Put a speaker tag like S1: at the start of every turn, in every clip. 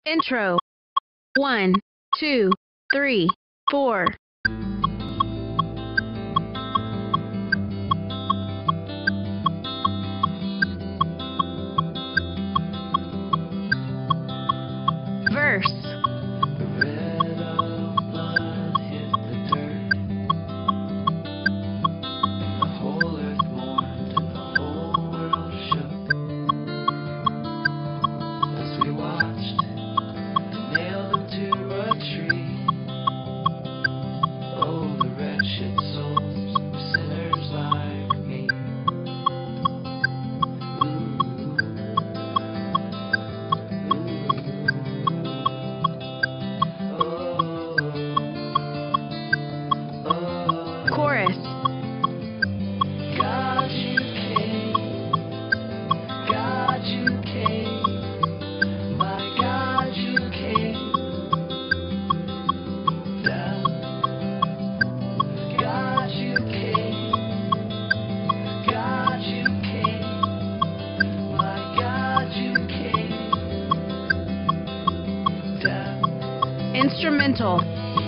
S1: Intro. 1, 2, 3, 4. Verse.
S2: The red of blood hit the dirt, and the whole earth mourned, and the whole world shook, as we watched and nailed him to a tree. Oh, the wretched souls of sinners like me.
S1: Chorus.
S2: God, you came. God, you came. My God, you came down. God, you came. God, you came. My God, you came down.
S1: Instrumental.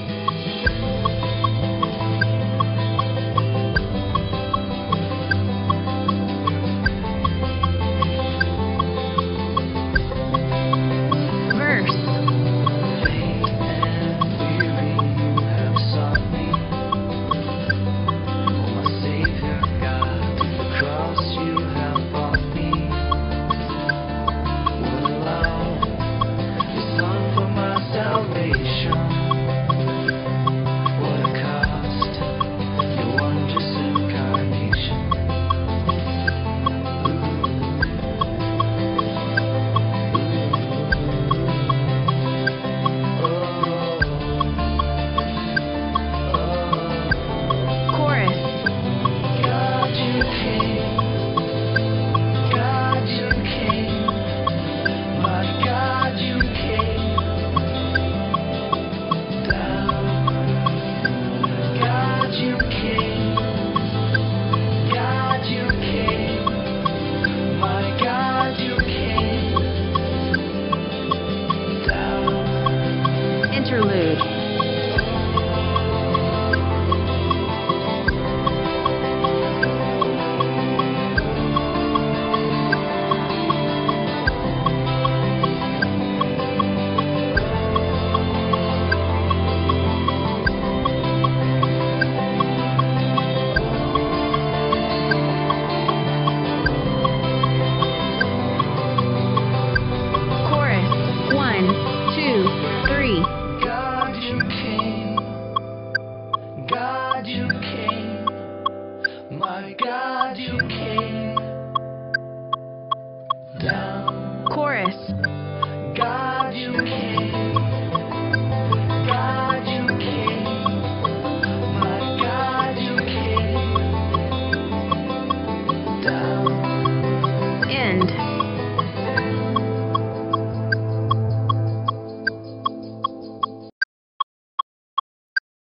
S1: Verse.
S2: Faint and weary, you have sought me. Oh, my Savior God, to the cross you have brought me. What a love, your Son for my salvation. What a cost, your wondrous incarnation.
S1: Chorus.
S2: God, you came. God, you came. My God, you came down. God, you came. God, you came. My God, you came down.
S1: Interlude. Chorus. 1, 2, 3.
S2: God, you came. God, you came. My God, you came down.
S1: Chorus.